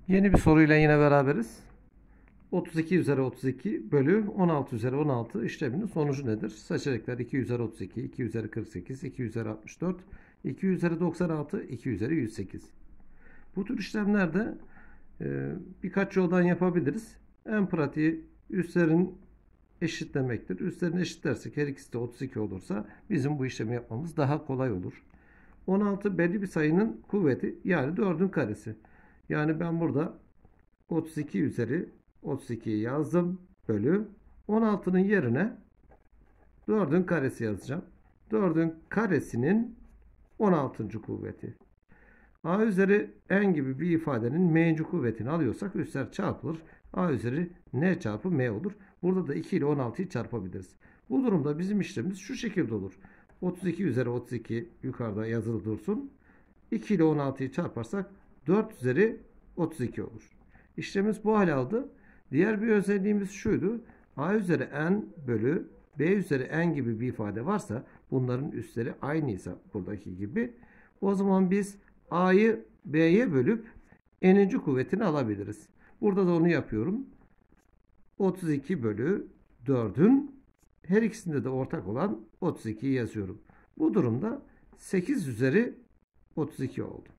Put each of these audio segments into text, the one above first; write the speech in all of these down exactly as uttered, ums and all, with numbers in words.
Yeni bir soruyla yine beraberiz. otuz iki üzeri otuz iki bölü on altı üzeri on altı işleminin sonucu nedir? Seçenekler iki üzeri otuz iki, iki üzeri kırk sekiz, iki üzeri altmış dört, iki üzeri doksan altı, iki üzeri yüz sekiz. Bu tür işlemlerde e, birkaç yoldan yapabiliriz. En pratiği üstlerin eşitlemektir. Üstlerini eşitlersek her ikisi de otuz iki olursa bizim bu işlemi yapmamız daha kolay olur. on altı belli bir sayının kuvveti, yani dördün karesi. Yani ben burada otuz iki üzeri otuz ikiyi yazdım bölü on altının yerine dördün karesi yazacağım. dördün karesinin on altıncı kuvveti. A üzeri n gibi bir ifadenin m'inci kuvvetini alıyorsak üstler çarpılır. A üzeri n çarpı m olur. Burada da iki ile on altıyı çarpabiliriz. Bu durumda bizim işlemimiz şu şekilde olur. otuz iki üzeri otuz iki yukarıda yazılı dursun. iki ile on altıyı çarparsak dört üzeri otuz iki olur. İşlemimiz bu hale aldı. Diğer bir özelliğimiz şuydu. A üzeri n bölü b üzeri n gibi bir ifade varsa, bunların üstleri aynıysa buradaki gibi, o zaman biz a'yı b'ye bölüp n'inci kuvvetini alabiliriz. Burada da onu yapıyorum. otuz iki bölü dördün her ikisinde de ortak olan otuz ikiyi yazıyorum. Bu durumda sekiz üzeri otuz iki oldu.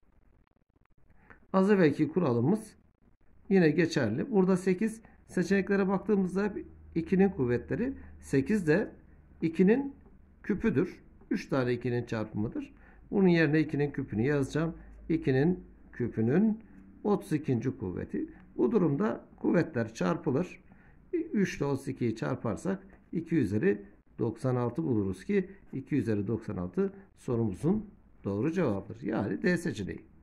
Az evvelki kuralımız yine geçerli. Burada sekiz, seçeneklere baktığımızda ikinin kuvvetleri, sekiz de ikinin küpüdür. üç tane ikinin çarpımıdır. Bunun yerine ikinin küpünü yazacağım. ikinin küpünün otuz ikinci kuvveti. Bu durumda kuvvetler çarpılır. üç ile otuz ikiyi çarparsak iki üzeri doksan altı buluruz ki iki üzeri doksan altı sorumuzun doğru cevabıdır. Yani D seçeneği.